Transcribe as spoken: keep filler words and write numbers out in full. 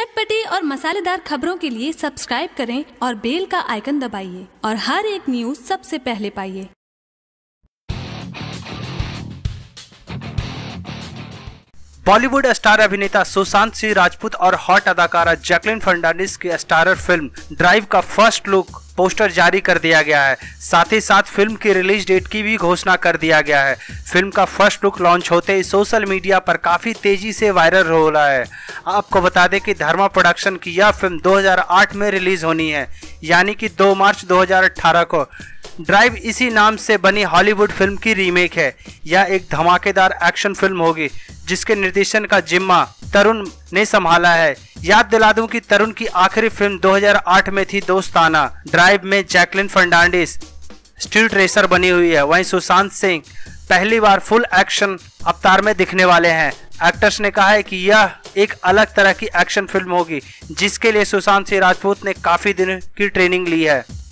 चटपटी और मसालेदार खबरों के लिए सब्सक्राइब करें और बेल का आइकन दबाइए और हर एक न्यूज सबसे पहले पाइए। बॉलीवुड स्टार अभिनेता सुशांत सिंह राजपूत और हॉट अदाकारा जैकलिन फर्नांडिस की स्टारर फिल्म ड्राइव का फर्स्ट लुक पोस्टर जारी कर दिया गया है। साथ ही साथ फिल्म की रिलीज डेट की भी घोषणा कर दिया गया है। फिल्म का फर्स्ट लुक लॉन्च होते ही सोशल मीडिया पर काफी तेजी से वायरल हो रहा है। आपको बता दें कि धर्मा प्रोडक्शन की यह फिल्म दो हज़ार आठ में रिलीज होनी है, यानी कि दो मार्च दो हज़ार अठारह को। ड्राइव इसी नाम से बनी हॉलीवुड फिल्म की रीमेक है। यह एक धमाकेदार एक्शन फिल्म होगी जिसके निर्देशन का जिम्मा तरुण ने संभाला है। याद दिला दूं कि तरुण की आखिरी फिल्म दो हज़ार आठ में थी दोस्ताना। ड्राइव में जैकलिन फर्नांडिस स्ट्रीट रेसर बनी हुई है, वहीं सुशांत सिंह पहली बार फुल एक्शन अवतार में दिखने वाले हैं। एक्टर्स ने कहा है कि यह एक अलग तरह की एक्शन फिल्म होगी जिसके लिए सुशांत सिंह राजपूत ने काफी दिन की ट्रेनिंग ली है।